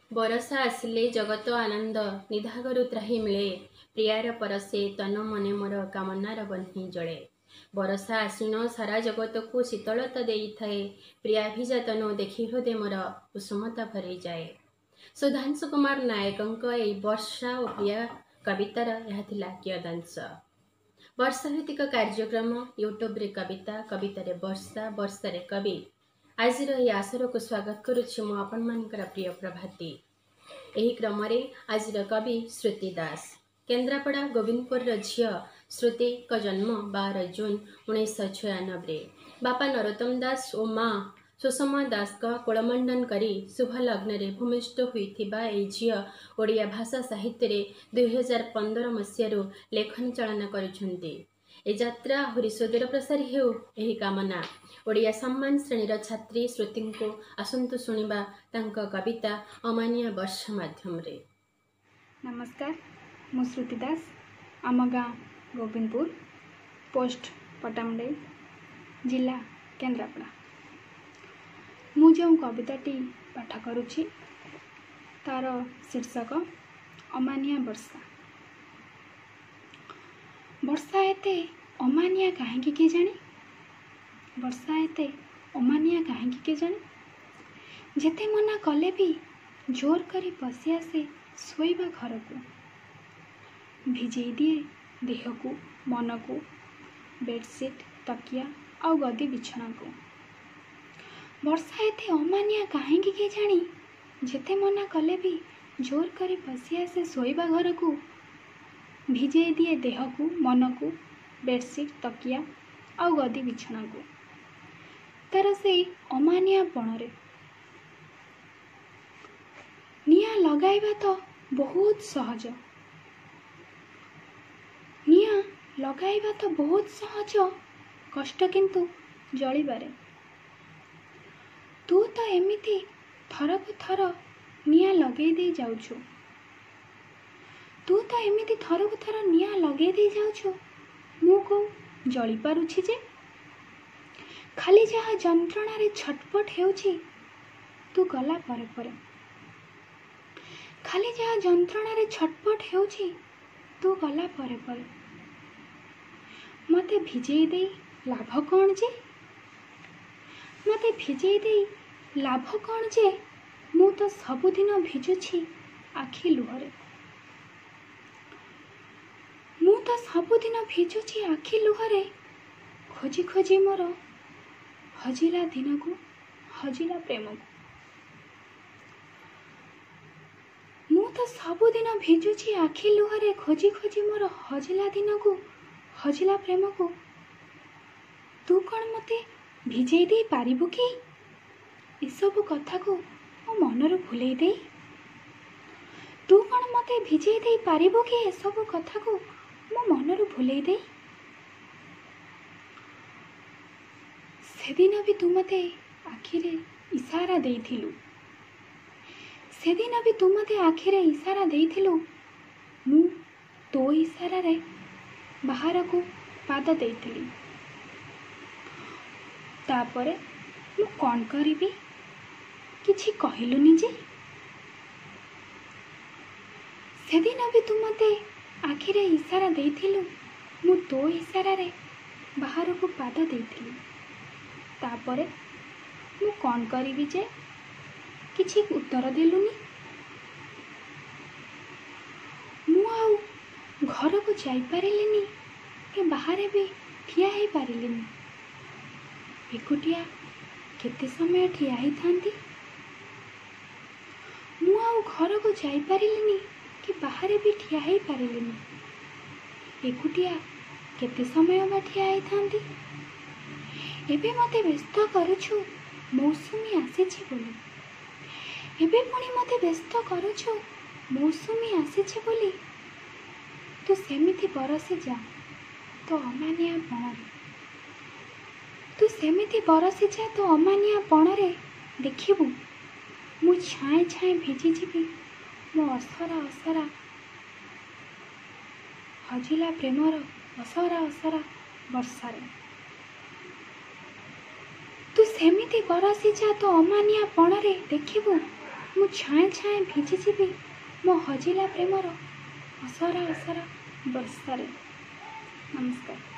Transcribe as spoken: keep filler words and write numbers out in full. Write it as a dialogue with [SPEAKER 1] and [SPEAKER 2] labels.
[SPEAKER 1] बरसा आसिले जगत आनंद निधागरु त्राही मिले प्रियार परसे तन मने मोर कामनार बन्ही जळे। बरसा आसीन सारा जगत को शीतलता देइथाए प्रियाभिजातन देखि हृदय मोर कुसुमता भरी जाए। सुधांशु कुमार नायकंक ए वर्षा और प्रिया कवितार यह थिला कियदांश। वर्षा भित्तिक कार्यक्रम यूट्यूब रे कविता कवितारे वर्षा वर्षारे कवि आज आसर को स्वागत करुच्ची मु आपण मानकर प्रिय प्रभाती। एही क्रम रे आज कवि श्रुति दास केन्द्रापड़ा गोविंदपुर झील श्रुति का जन्म बारह जून उन्नीस छयानबे बापा नरोत्तम दास और माँ सुषमा दास का कुलमंडन करी शुभ लग्न रे भूमिष्ठ होइथिबा ए झील ओडिया भाषा साहित्य रे दुई हजार पंद्रह मसीह लेखन चालना करुछंती। ए यात्रा आहुरी सुदूर प्रसारी हेउ एही कामना। ओडिया सम्मान श्रेणीर छात्री श्रुति को आसंतु शुणिबा तांका कविता अमानिया वर्षा माध्यम रे।
[SPEAKER 2] नमस्कार, मु श्रुति दास आम गाँ गोविंदपुर पोस्ट पटामुंडई जिला केन्द्रापड़ा। मु जो कविताटी पाठ करुछि तार शीर्षक अमानिया वर्षा। वर्षा एते अमानिया काहेकि के जाने वर्षा एते अमानिया काहेकि के जाने जेते मना कले भी जोर करी पशि आसे शोइबा घर को भिजई दिए देह को मन को बेडसीट तकिया और गदी बिछना को। वर्षा एते अमानिया काहेकि के जानी जेते मना कले भी जोर करी पशि आसे शोइबा घर को भिजई दिए देह को मन को बेडसीट तकिया और गदी बिछना को। तार से अमानिया पणरे निया लगाइबा तो बहुत सहज निया लगाइबा तो बहुत सहज कष्ट किंतु जलिबारे तू तो एमिति थर को थर निया लगेई दे जाउछु तू तो एमिति थर को थर निया लगेई दे जाउछु मु को जली पारुछि जे खाली जहा जंत्रणा रे छटपट हेउछि तू गला परे परे खाली जहा जंत्रणा रे छटपट हेउछि तू गला परे परे मते भिजई दे लाभ कौन जे मते भिजई दे लाभ कौन जे मु तो सबुदिन भिजुछि आखि लुहरे मु तो सबुदिन भिजुछि आखि लुहरे खोजी खोजी मोर हजिला दिन को हजिला प्रेम को मु तो सबुदिन भिजुछि आखि लुहरे खोजी खोजी मोर हजिला दिन को हजिला प्रेम को तू कौन मते भिजई दे पारिबु कि ए सब कथा को मो मनरु भुलई दे तू कौन मते भिजई दे पारिबु कि ए सब कथा को मो मनरु भुलई दे सेदिन भी तू मते आखिरे इशारा देइथिलु सेदिन भी तू मते आखिरे इशारा देइथिलु मु तो इशारा रे बाहर को पाद देइथिली तापरे मु कौन करिबी किछि कहिलुनी जे सेदिन भी तू मते आखिरे इशारा देइथिलु मु तो इशारा रे बाहर को पाद देइथिली तापरे मु कौन करिबी जे किछि उत्तर देलुनी मु आउ घर को जाई पारिलिनी के बाहर भी ठिया ही पारिलिनी एकुटिया केते समय ठिया ही थांती मु आउ घर को जाई पारिलिनी कि बाहर भी ठिया ही पारिलिनी एकुटिया केते समय बा ठिया ही थांती एबे मते व्यस्त करुछु मौसुमी आसीछि बोली एबे पुणी मते व्यस्त करुछु मौसुमी आसीछि बोली तू सेमिति बरसी जा तो अमानिया पणरे तू सेमिति बरसी जा तो अमानिया पणरे देखिबु मु छाए छाए भिजी जीवी मो असरा असरा हजिला प्रेमर असरा असरा वर्षारे तू सेमिति बरसी जा तो अमानिया पणरे देखिबु ମୁଁ ଛାଏଁ ଛାଏଁ ଭିଜିଯିବି ମୋ ହଜିଲା ପ୍ରେମର ଅସରା ଅସରା ବର୍ଷାରେ। ନମସ୍କାର।